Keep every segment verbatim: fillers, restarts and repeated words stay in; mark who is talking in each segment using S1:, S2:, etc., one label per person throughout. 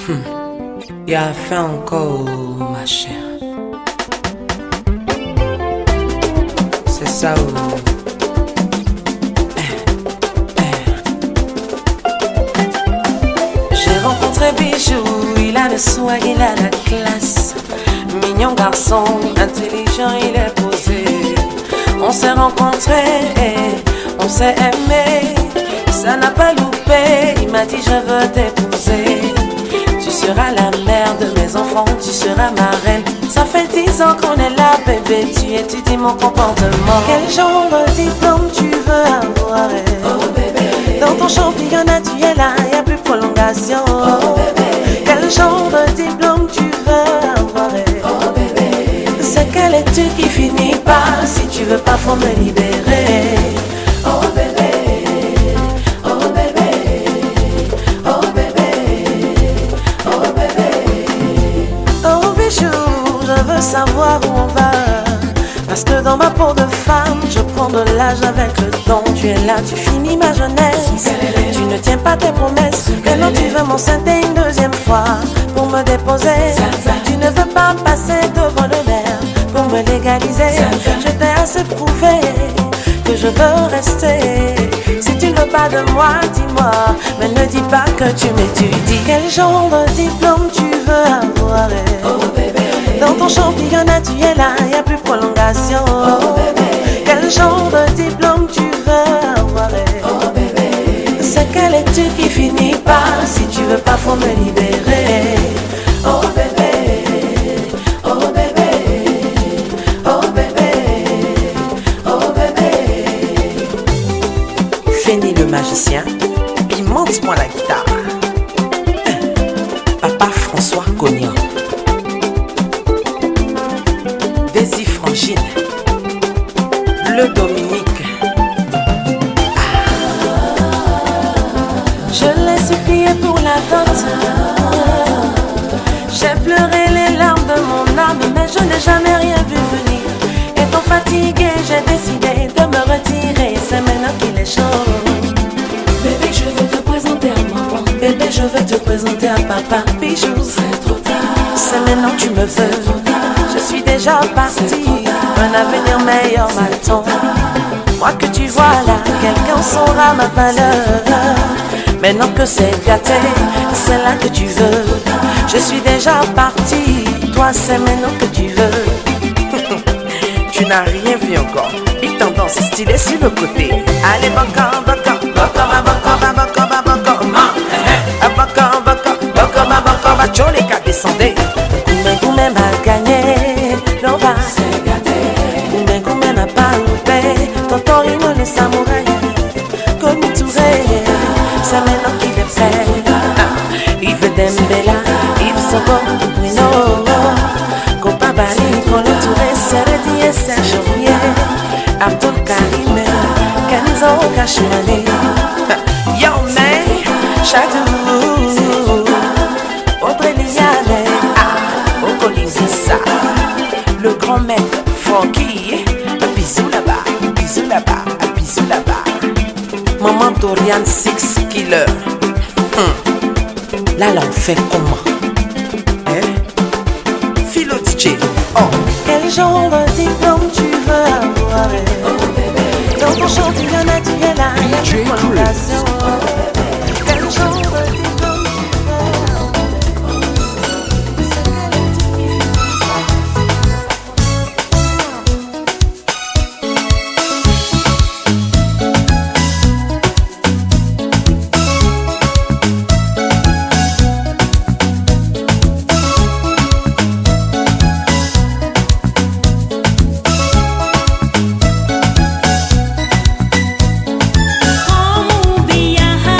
S1: Il a fait encore, ma chère. C'est ça. Oh. J'ai rencontré Bijou, il a le swag, il a la classe. Mignon garçon, intelligent, il est posé. On s'est rencontrés, on s'est aimé. Ça n'a pas loupé, il m'a dit je veux t'épouser. Tu seras la mère de mes enfants, tu seras ma reine. Ça fait dix ans qu'on est là, bébé, tu étudies mon comportement. Quel genre de diplôme tu veux avoir? Oh bébé. Dans ton championnat tu es là, y'a plus de prolongation. Oh bébé. Quel genre de diplôme tu veux avoir? Oh bébé. C'est quelle étude qui finit pas? Si tu veux pas, faut me libérer. Oh bébé. Je veux savoir où on va, parce que dans ma peau de femme, je prends de l'âge avec le temps. Tu es là, tu finis ma jeunesse. Tu ne tiens pas tes promesses. Maintenant tu veux m'enceinter une deuxième fois pour me déposer. Tu ne veux pas passer devant le maire pour me légaliser. Je t'ai assez prouvé que je veux rester. Si tu ne veux pas de moi, dis-moi, mais ne dis pas que tu m'étudies. Quel genre de diplôme tu veux avoir? Oh bébé. Dans ton championnat tu es là, y'a plus de prolongation. Oh bébé. Quel genre de diplôme tu veux avoir? Oh bébé. C'est quelle étude qui finit pas? Si tu veux pas, faut me libérer. Oh bébé. Oh bébé. Oh bébé. Oh bébé. Fini le magicien, puis monte-moi la guitare. Papa François Cognan, Daisy Frangine, Bleu Dominique. Je l'ai supplié pour la dot. J'ai pleuré les larmes de mon âme, mais je n'ai jamais rien vu venir. Étant fatigué, j'ai décidé de me retirer. C'est maintenant qu'il est chaud. Bébé, je veux te présenter à maman. Bébé, je veux te présenter à papa. Bijou, c'est trop tard. C'est maintenant que tu me veux. Je suis déjà parti, un avenir meilleur m'attend. Moi que tu vois là, quelqu'un saura ma valeur. Maintenant que c'est gâté, c'est là que tu veux. Je suis déjà parti, toi c'est maintenant que tu veux. Tu n'as rien vu encore, big tendance stylé sur le côté. Allez baka baka, baka baka baka baka baka, baka baka baka baka baka, chole ka descendé. Goumé goumé m'a gagné, l'on va se gâter. Goumé goumé n'a pas loupé, Totorino le samouraï, Komi Touré, c'est maintenant qu'il est prêt. Yves Dembela, Yves Soko, Bruno, Copa Bali, Kolo Touré, Seredi et Serge Rouillet, Abdul Karim, Kenzo Kashmani. Yo man, Chadou, Audrey Liliane, Okolizissa, le grand maître Francky, un bisou là-bas, un bisou là-bas, un bisou là-bas. Maman Dorian Six Killer. Hum. Là, là, on fait comment? Hein? Philo D J. Oh. Quel genre de diplôme tu veux avoir? Oh bébé. Dans ton championnat, tu es là, y'a plus de prolongation. Quel genre de diplôme tu veux avoir?
S2: Como viajar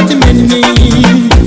S2: many.